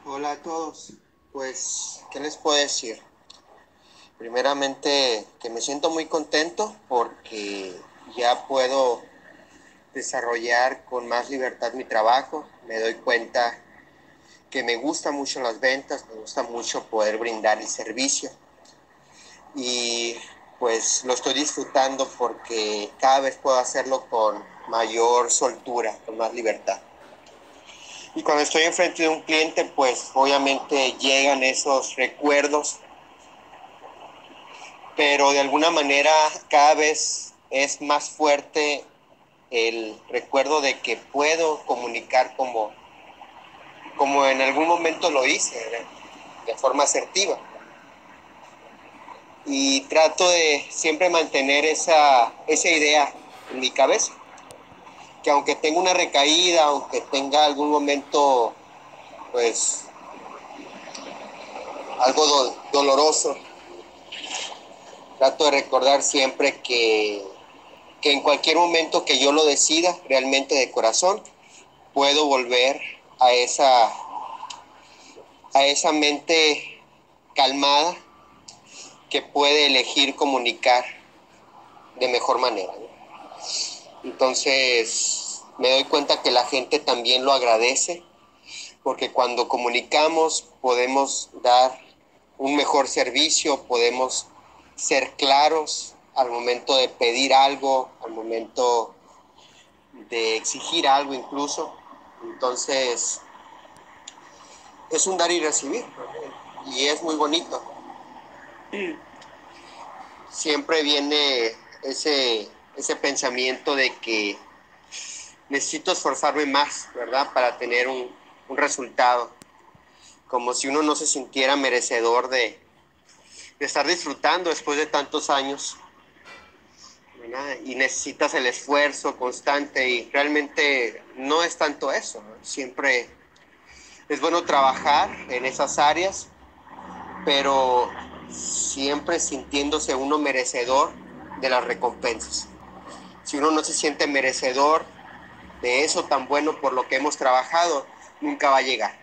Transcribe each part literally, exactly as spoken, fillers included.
Hola a todos. Pues, ¿qué les puedo decir? Primeramente, que me siento muy contento porque ya puedo desarrollar con más libertad mi trabajo. Me doy cuenta que me gusta mucho las ventas, me gusta mucho poder brindar el servicio y pues lo estoy disfrutando porque cada vez puedo hacerlo con mayor soltura, con más libertad. Y cuando estoy enfrente de un cliente, pues obviamente llegan esos recuerdos, pero de alguna manera cada vez es más fuerte el recuerdo de que puedo comunicar como, como en algún momento lo hice, de, de forma asertiva. Y trato de siempre mantener esa, esa idea en mi cabeza, que aunque tenga una recaída, aunque tenga algún momento, pues, algo do- doloroso, trato de recordar siempre que, que en cualquier momento que yo lo decida, realmente de corazón, puedo volver a esa, a esa mente calmada que puede elegir comunicar de mejor manera, ¿no? Entonces, me doy cuenta que la gente también lo agradece, porque cuando comunicamos podemos dar un mejor servicio, podemos ser claros al momento de pedir algo, al momento de exigir algo incluso. Entonces, es un dar y recibir, ¿no? Y es muy bonito. Siempre viene ese, ese pensamiento de que necesito esforzarme más, ¿verdad? Para tener un, un resultado. Como si uno no se sintiera merecedor de, de estar disfrutando después de tantos años, ¿verdad? Y necesitas el esfuerzo constante y realmente no es tanto eso, ¿no? Siempre es bueno trabajar en esas áreas, pero siempre sintiéndose uno merecedor de las recompensas. Si uno no se siente merecedor de eso tan bueno por lo que hemos trabajado, nunca va a llegar.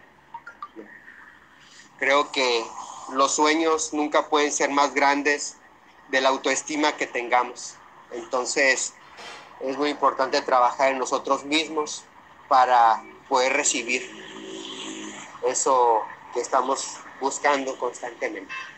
Creo que los sueños nunca pueden ser más grandes de la autoestima que tengamos. Entonces, es muy importante trabajar en nosotros mismos para poder recibir eso que estamos buscando constantemente.